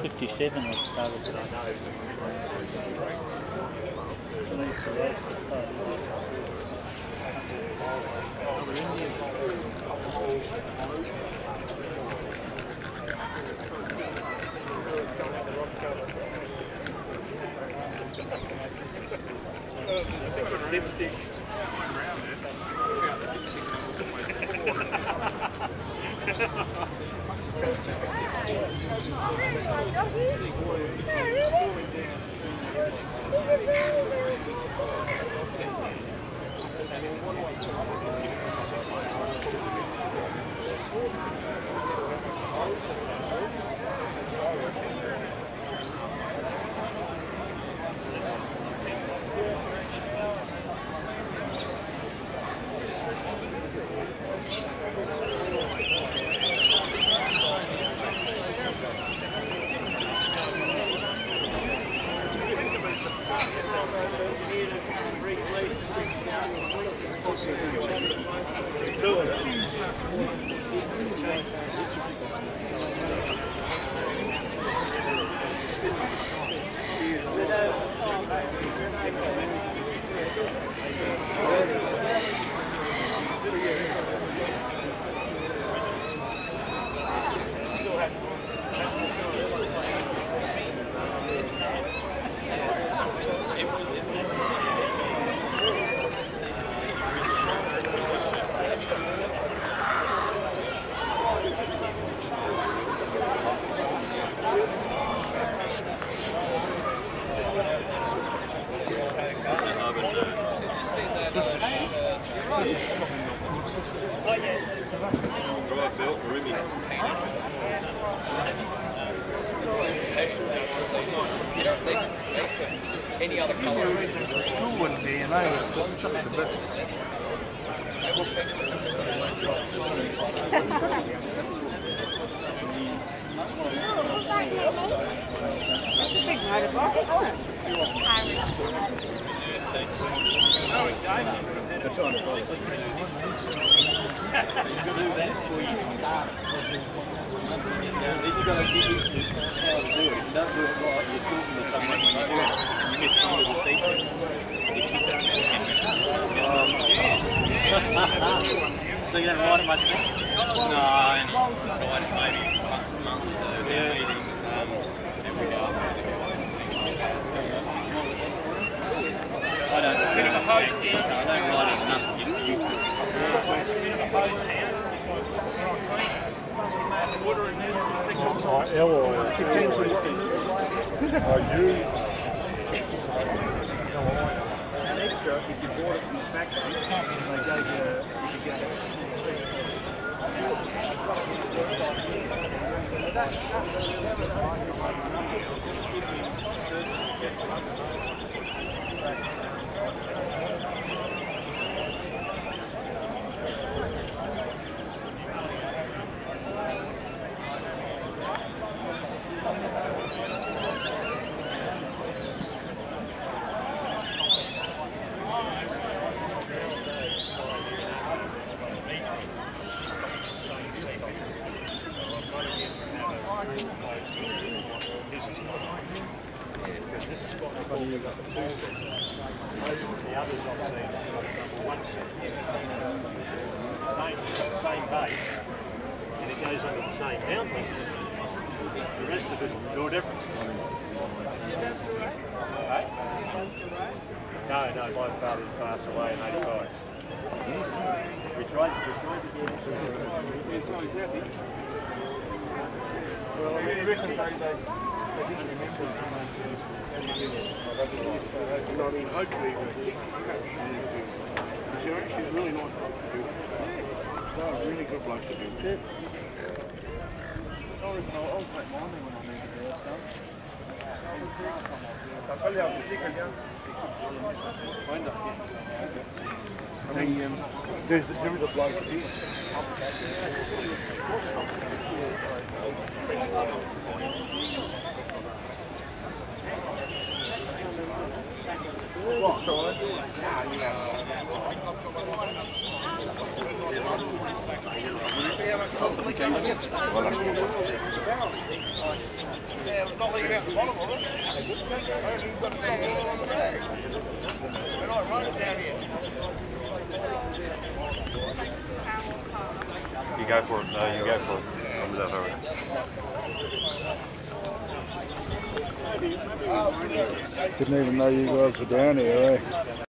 57 was started. Lipstick. Any other colour? The school wouldn't be, and they were something a bit. That's a big motorbike, isn't it? You've got to get used to how to do it. If you don't do it right, you're talking to someone when you do it. You miss some little features. So you don't ride it much now? No, I only ride it maybe once a month. So our meetings, every day. I don't ride it enough to get used to it. An extra, if you bought it from the factory, they gave you could get The others I've seen, one set, same base, and it goes under the same mounting. The rest of it is all different. Hey? No, my father passed away in '85. We tried to get it. so he's happy. Well, I reckon they didn't remember someone I mean, hopefully, you're actually really nice blokes to do. They're really good blokes to do. Yes. I'll take mine when I need to do stuff. I mean, there is a bloke here. What? not leaving out the bottom of it. You've got to take it all on the bag. They're not running down here. You go for it. No, you go for it. I'm with that already. Didn't even know you guys were down here, eh?